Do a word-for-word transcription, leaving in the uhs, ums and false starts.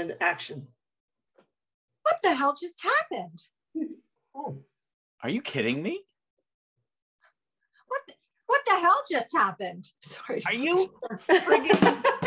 and action. What the hell just happened? Oh. Are you kidding me? What the, what the hell just happened? Sorry. Are sorry, you sorry. friggin'